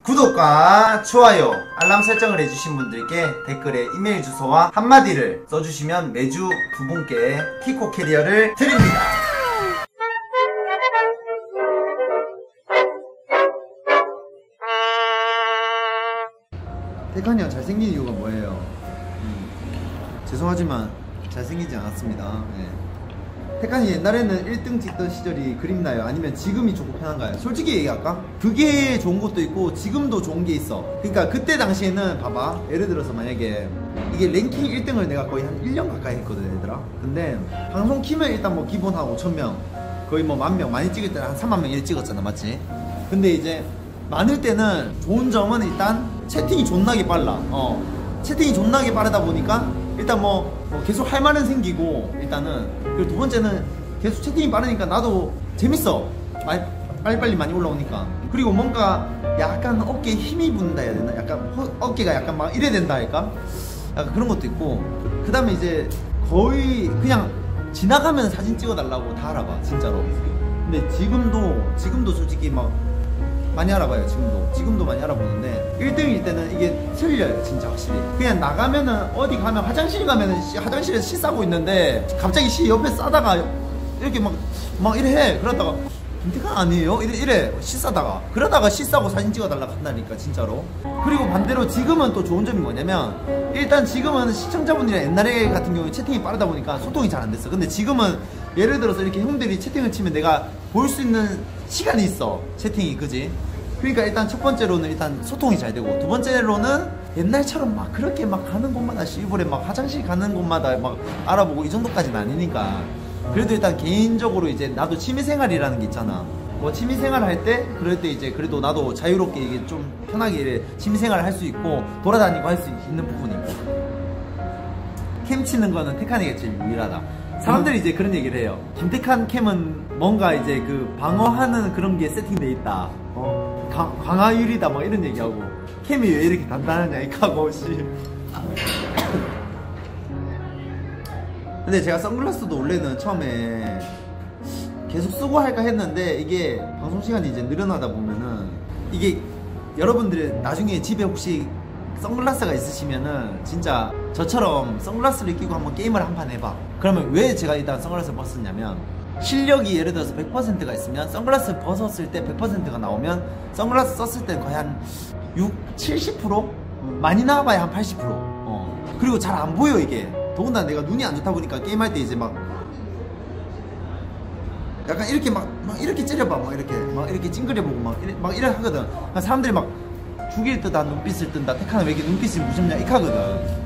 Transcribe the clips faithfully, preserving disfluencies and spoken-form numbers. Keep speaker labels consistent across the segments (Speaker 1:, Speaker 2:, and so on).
Speaker 1: 구독과 좋아요, 알람 설정을 해주신 분들께 댓글에 이메일 주소와 한마디를 써주시면 매주 두 분께 키코 캐리어를 드립니다. 태칸이 형 잘생긴 이유가 뭐예요? 음, 죄송하지만 잘생기지 않았습니다. 네. 태칸이 옛날에는 일 등 찍던 시절이 그립나요? 아니면 지금이 조금 편한가요? 솔직히 얘기할까? 그게 좋은 것도 있고 지금도 좋은 게 있어. 그러니까 그때 당시에는 봐봐, 예를 들어서 만약에 이게 랭킹 일 등을 내가 거의 한 일 년 가까이 했거든 얘들아. 근데 방송 키면 일단 뭐 기본 한 오천 명, 거의 뭐 만 명, 많이 찍을 때는 한 삼만 명 이렇게 찍었잖아, 맞지? 근데 이제 많을 때는 좋은 점은 일단 채팅이 존나게 빨라. 어 채팅이 존나게 빠르다 보니까 일단 뭐, 뭐 계속 할 말은 생기고 일단은. 그리고 두 번째는 계속 채팅이 빠르니까 나도 재밌어. 빨리빨리 많이 올라오니까. 그리고 뭔가 약간 어깨에 힘이 붙는다 해야 되나? 약간 허, 어깨가 약간 막 이래 된다 할까? 약간 그런 것도 있고. 그 다음에 이제 거의 그냥 지나가면 사진 찍어달라고 다 알아봐 진짜로. 근데 지금도 지금도 솔직히 막 많이 알아봐요. 지금도 지금도 많이 알아보는데 일 등일 때는 이게 틀려요 진짜 확실히. 그냥 나가면은 어디 가면 화장실 가면은 시, 화장실에서 시 싸고 있는데 갑자기 시 옆에 싸다가 이렇게 막 막 이래 해. 그러다가 김태칸 아니에요? 이래 이래 시 싸다가 그러다가 시 싸고 사진 찍어달라고 한다니까 진짜로. 그리고 반대로 지금은 또 좋은 점이 뭐냐면 일단 지금은 시청자분들이랑 옛날에 같은 경우에 채팅이 빠르다 보니까 소통이 잘 안 됐어. 근데 지금은 예를 들어서 이렇게 형들이 채팅을 치면 내가 볼 수 있는 시간이 있어 채팅이, 그지? 그러니까 일단 첫 번째로는 일단 소통이 잘 되고, 두 번째로는 옛날처럼 막 그렇게 막 가는 곳마다 시골에 막 화장실 가는 곳마다 막 알아보고 이 정도까지는 아니니까. 그래도 일단 개인적으로 이제 나도 취미생활이라는 게 있잖아. 뭐 취미생활 할 때 그럴 때 이제 그래도 나도 자유롭게 이게 좀 편하게 이래 취미생활을 할 수 있고 돌아다니고 할 수 있는 부분이 있고. 캠 치는 거는 태칸이가 제일 유일하다. 사람들이 이제 그런 얘기를 해요. 김태칸 캠은 뭔가 이제 그 방어하는 그런 게 세팅돼 있다. 어? 강, 강화율이다 막 이런 얘기하고, 캠이 왜 이렇게 단단하냐 이카고 씨. 근데 제가 선글라스도 원래는 처음에 계속 쓰고 할까 했는데 이게 방송 시간이 이제 늘어나다 보면은 이게 여러분들이 나중에 집에 혹시 선글라스가 있으시면은 진짜 저처럼 선글라스를 끼고 한번 게임을 한 판 해봐. 그러면 왜 제가 일단 선글라스를 벗었냐면, 실력이 예를 들어서 백 퍼센트가 있으면 선글라스 벗었을 때 백 퍼센트가 나오면 선글라스 썼을 때 거의 한 육, 칠십 퍼센트? 많이 나와봐야 한 팔십 퍼센트. 어. 그리고 잘 안 보여 이게. 더군다나 내가 눈이 안 좋다 보니까 게임할 때 이제 막 약간 이렇게 막, 막 이렇게 찌려봐. 막 이렇게 막 이렇게 찡그려보고 막 이래, 막 이래 하거든. 사람들이 막 죽일 듯 한 눈빛을 뜬다. 태칸은 왜 이렇게 눈빛이 무섭냐 이카거든.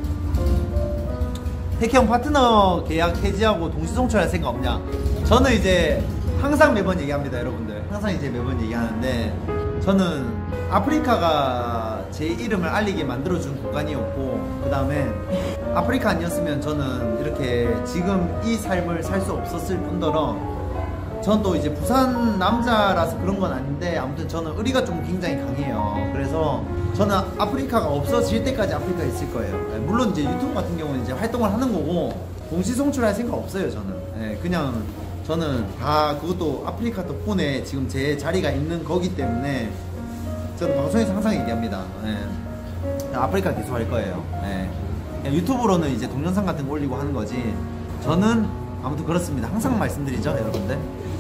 Speaker 1: 태키 형 파트너 계약 해지하고 동시송출할 생각 없냐? 저는 이제 항상 매번 얘기합니다 여러분들. 항상 이제 매번 얘기하는데, 저는 아프리카가 제 이름을 알리게 만들어준 공간이었고, 그 다음에 아프리카 아니었으면 저는 이렇게 지금 이 삶을 살 수 없었을 뿐더러, 전 또 이제 부산 남자라서 그런 건 아닌데 아무튼 저는 의리가 좀 굉장히 강해요. 그래서 저는 아프리카가 없어질 때까지 아프리카에 있을 거예요. 물론 이제 유튜브 같은 경우는 이제 활동을 하는 거고 동시송출할 생각 없어요 저는. 그냥 저는 다 그것도 아프리카 덕분에 지금 제 자리가 있는 거기 때문에 저는 방송에서 항상 얘기합니다. 아프리카 계속 할 거예요. 유튜브로는 이제 동영상 같은 거 올리고 하는 거지. 저는 아무튼 그렇습니다. 항상 말씀드리죠 여러분들.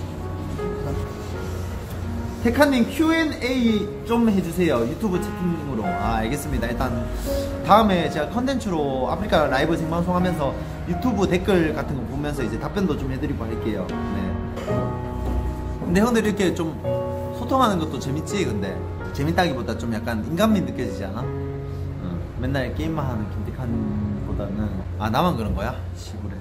Speaker 1: 태칸님 큐 앤 에이 좀 해주세요 유튜브 채팅으로. 아 알겠습니다. 일단 다음에 제가 컨텐츠로 아프리카 라이브 생방송 하면서 유튜브 댓글 같은 거 보면서 이제 답변도 좀 해드리고 할게요. 네. 근데 형들 이렇게 좀 소통하는 것도 재밌지? 근데 재밌다기보다 좀 약간 인간미 느껴지지 않아? 응. 맨날 게임만 하는 김태칸보다는. 아 나만 그런 거야? 시부레.